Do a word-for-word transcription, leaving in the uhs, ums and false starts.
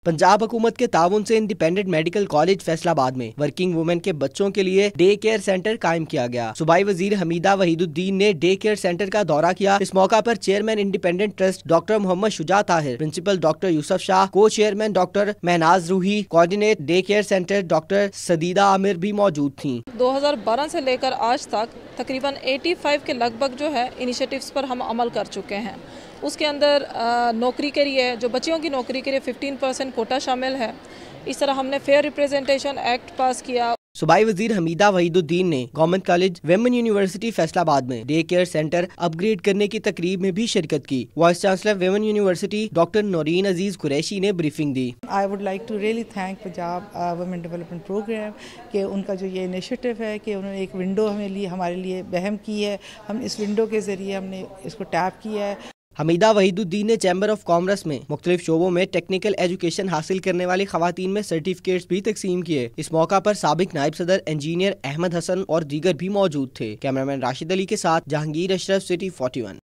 पंजाब हुकूमत के ताउन से इंडिपेंडेंट मेडिकल कॉलेज फैसलाबाद में वर्किंग वुमेन के बच्चों के लिए डे केयर सेंटर कायम किया गया। सूबाई वजीर हमीदा वहीदुद्दीन ने डे केयर सेंटर का दौरा किया। इस मौका पर chairman independent trust doctor Mohammad Shuja Tahir, principal doctor Yusuf Shah, को chairman doctor Mahnaz Roohi, coordinate day care centre doctor Sadida Amir भी मौजूद थीं। दो हज़ार बारह से लेकर आज तक तकरीबन पचासी के लगभग जो है इनिशिएटिव्स पर हम अमल कर चुके हैं। उसके अंदर नौकरी के लिए, जो बच्चियों की नौकरी के लिए पंद्रह परसेंट कोटा शामिल है। इस तरह हमने फेयर रिप्रेजेंटेशन एक्ट पास किया। सूबाई वजीर हमीदा वहीदुद्दीन ने government college women university Faisalabad में डे केयर सेंटर अपग्रेड करने की तकरीब में भी शिरकत की। Vice chancellor women university doctor Naureen Aziz Qureshi ने ब्रीफिंग दी। I would like to really thank Punjab women development programme कि उनका जो ये इनिशिएटिव है कि उन्होंने एक विंडो हमें लिए हमारे लिए बहम की है। हम इस विंडो के ज़रिए हमने इसको टैप किया है। हमीदा वहीदुद्दीन ने चैम्बर ऑफ कॉमर्स में मुख्तलिफ शोबों में टेक्निकल एजुकेशन हासिल करने वाली खवातीन में सर्टिफिकेट्स भी तकसीम किए। इस मौका पर साबिक नायब सदर इंजीनियर अहमद हसन और दीगर भी मौजूद थे। कैमरामैन राशिद अली के साथ Jahangir Ashraf, city forty one.